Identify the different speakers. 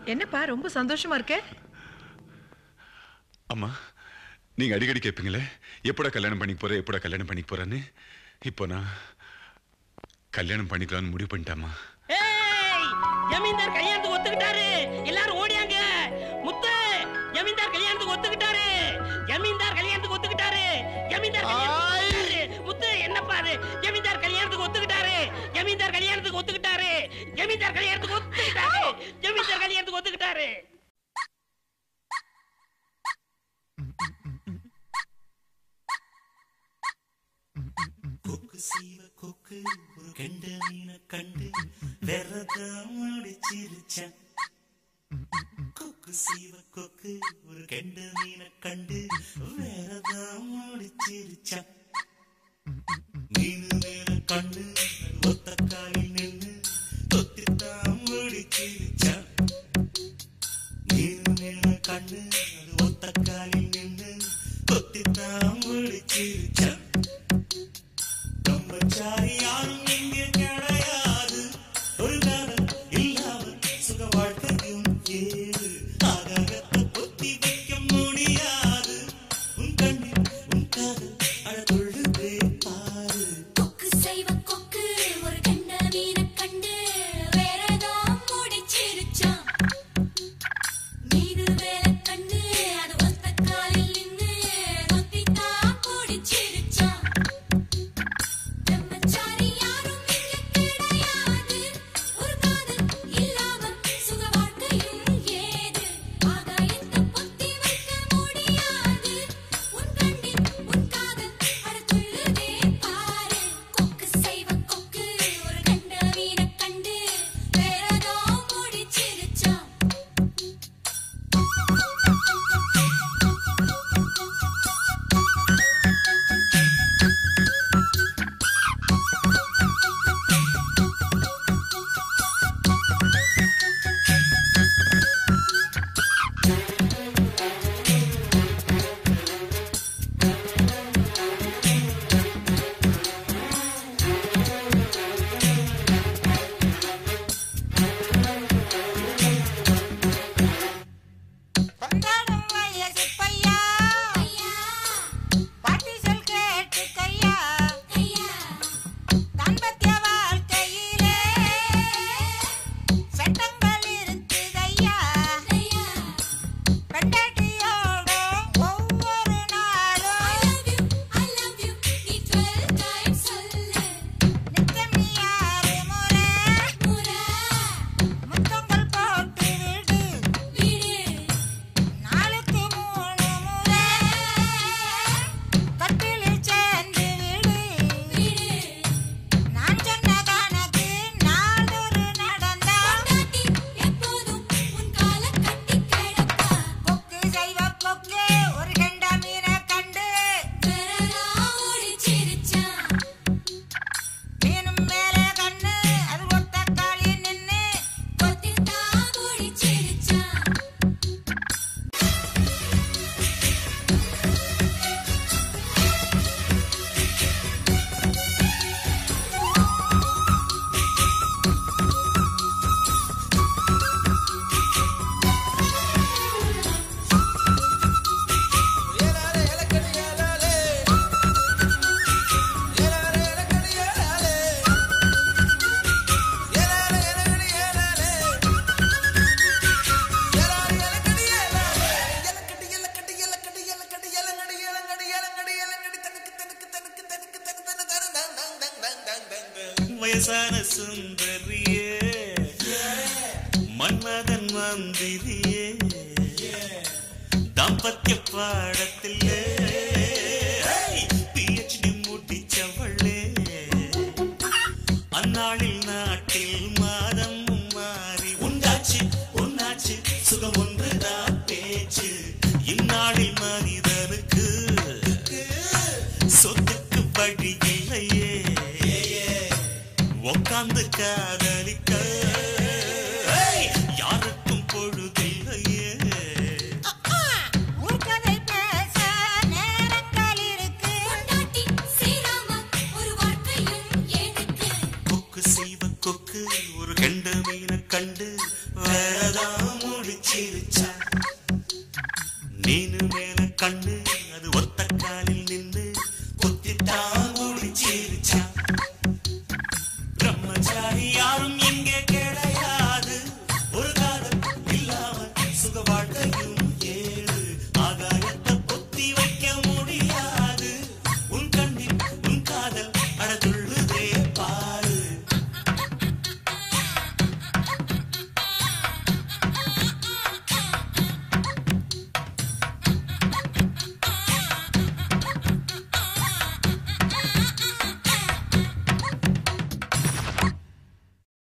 Speaker 1: என்னப்பா ரொம்ப சந்தோஷமா இருக்க?
Speaker 2: அம்மா, நீங்க அடிக்கடி கேட்பீங்களே எப்படா கல்யாணம் பண்ணிக்க போற, எப்படா கல்யாணம் பண்ணிக்க போறேன்னு. இப்போ நான் கல்யாணம் பண்ணிக்கலாம்னு முடிவு பண்ணிட்டேம்மா.
Speaker 3: ஜமீன்தார் கல்யாணத்துக்கு ஒத்துக்கிட்டாரு. எல்லாரும் ஓடியாங்க. முத்து, ஜமீன்தார் கல்யாணத்துக்கு ஒத்துக்கிட்டாரு. ஜமீன்தார் கல்யாணத்துக்கு ஒத்துக்கிட்டாரு. ஜமீன்தார் முத்து, என்னப்பா அது? ஜமீன்தார் கல்யாணத்துக்கு ஒத்துக்கிட்டாரு. ஜமீன்தார் கல்யாணத்துக்கு ஒத்துக்கிட்டாரு. ஜமீன்தார் கல்யாணத்துக்கு ஒத்துக்கிட்டாரு. ஜமீன்தார் கல்யாணத்துக்கு ஒத்துக்கிட்டாரு.
Speaker 4: கொக்கு சீவ கொக்கு ஒரு கெண்ட மீனை கண்டு வெறதான் முடிச்சிருச்சான். கொக்கு சீவ கொக்கு ஒரு கெண்ட மீனை கண்டு வெறதான் முடிச்சிருச்சான். மீனு மேல கண்ணு ஒத்த காலில் நின்று தொத்தித்தான் முடிச்சிருச்சான். மீனு மேல கண்ணு ஒத்த காலில் நின்று தொத்தித்தான் முடிச்சிருச்சான். பிரம்மச்சாரி யாரும் இங்கே கிடையாது. ஒரு காலம் இல்லாமல் சுக வாழ்க்கையும் ஏது. ஆகாயத்தை பொத்தி வைக்க முடியாது. உன் கண்ணில் உன் காதல் அழகொழுதே பாரு.
Speaker 5: கொக்கு செய்வ கொக்கு ஒரு கண்ட மீனை கண்டு வேறதான் முடிச்சிருச்சான். மீது வேலை கண்டு அது ஒத்த காலில் நின்று தொத்தித்தான் முடிச்சிருச்சான். பிரம்மச்சாரி யாரும் இங்கே கிடையாது. ஒரு காதல் இல்லாமல் சுக வாழ்க்கையும் ஏது. ஆகாயத்தை பொத்தி வைக்க முடியாது. உன் கண்ணில் உன் காதல் அழகுள்ளதே பாரு. கொக்கு செய்வ கொக்கு ஒரு கண்ட மீனை கண்டு வேறதான் முடிச்சிருச்சான்.
Speaker 6: கொண்டாடும் வயசு பையா
Speaker 5: ஐயா
Speaker 6: பாட்டி சொல் கேட்டு கையா
Speaker 5: ஐயா
Speaker 6: தாம்பத்திய வாழ்க்கையிலே சட்டங்கள் இருக்குதையா.
Speaker 5: ஐயா
Speaker 6: பெண்டாட்டியோட ஒவ்வொரு நாளும்
Speaker 5: I love you நீ 12 times சொல்லு.
Speaker 6: நித்தம் நீ 6 முறை
Speaker 5: முறை
Speaker 6: முத்தங்கள் போட்டு விடு.
Speaker 5: விடு
Speaker 6: நாளுக்கு 3 முறை கட்டிலில் சேர்ந்து விடு.
Speaker 5: விடு
Speaker 6: நான் சொன்ன கணக்கு நாளொரு நடந்தா
Speaker 5: பொண்டாட்டி எப்போதும் உன் காலை கட்டி கிடப்பா.
Speaker 6: கொக்கு செய்வ கொக்கு ஒரு கெண்ட மீனை கண்டு
Speaker 5: வேறதான் முடிச்சிருச்சான்.
Speaker 6: மீனும் மேலே கண்ணு அது ஒத்த காலில் நின்னு
Speaker 5: கொத்தித்தான் முடிச்சிருச்சான்.
Speaker 4: வயசான சுந்தரியே மன்மதன் மந்திரியே தாம்பத்திய பாடத்திலே PhD முடிச்சவளே அந்நாளில் நாட்டில் மாதம் மாறி உண்டாச்சு உன்னாச்சு சுகம் ஒன்றுதான் பேச்சு. இந்நாளில் மனிதனுக்கு சொத்துக்கு வழி இல்லையே. உக்காந்து காதலிக்க யாருக்கும் பொழுதில்லையே.
Speaker 6: ஊர்க்கதை பேச நேரங்கள் இருக்கு.
Speaker 5: பொண்டாட்டி சேராம ஒரு வாழ்க்கையும் எதுக்கு?
Speaker 4: கொக்கு செய்வ கொக்கு ஒரு கெண்ட மீனை கண்டு வேறதான் சிரிச்சா நீனு மேல கண்ணு